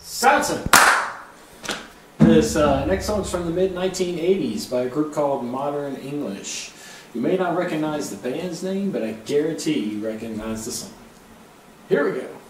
Samson! This next song is from the mid-1980s by a group called Modern English. You may not recognize the band's name, but I guarantee you recognize the song. Here we go.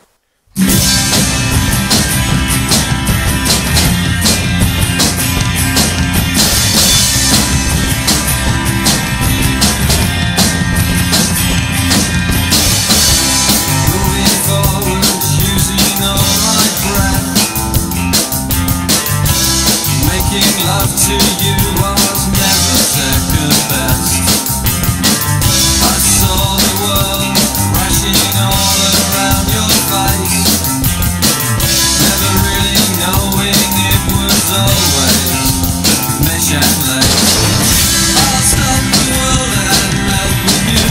Love to you was never second best. I saw the world crashing all around your face, never really knowing it was always mesh and lace. I'll stop the world and melt with you.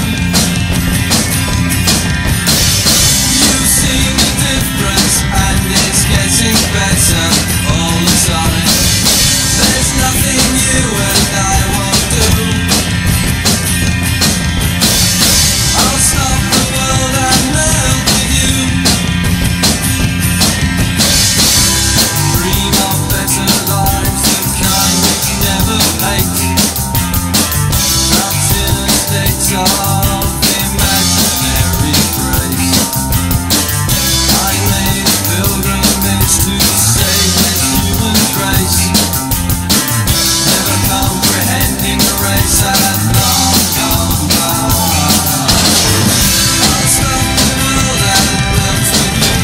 You see the difference and it's getting better all the time. There's nothing you and I won't do. I'll stop the world and melt with you. Dream of better lives, the kind which never fake. Trapped in a state of imaginary grace. I made a pilgrimage to save this human grace. Comprehending the race had long gone by. I'll stop the world and melt with you.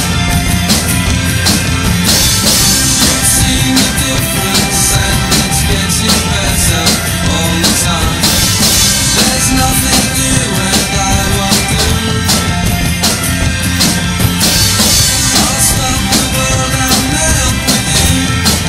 You've seen the difference and it's getting better all the time. There's nothing you and I won't do. I'll stop the world and melt with you.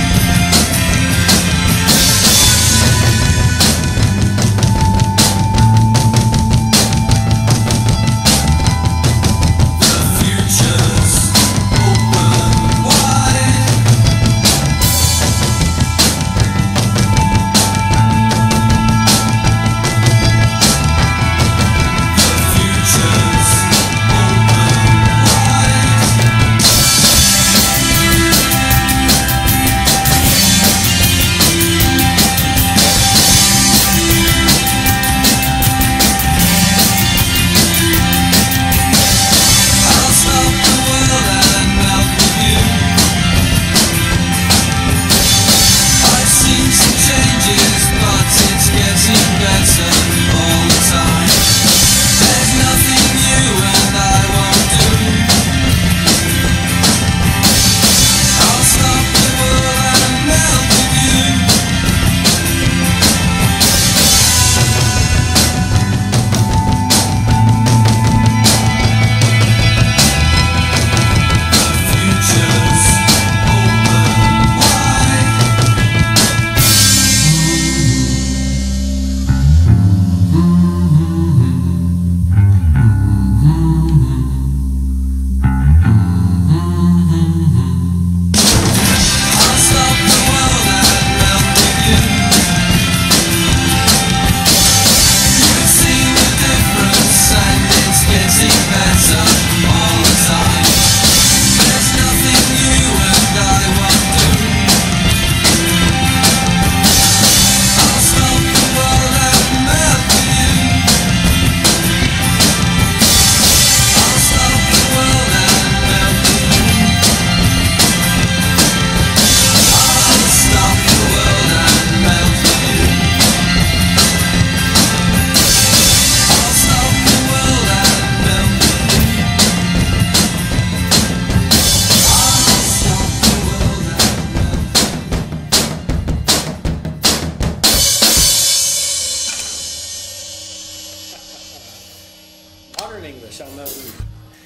Modern English on that loop.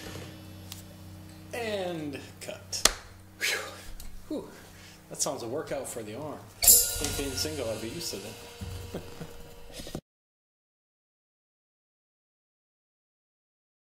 And cut. Whew. Whew. That sounds a workout for the arm. I think being single, I'd be used to that.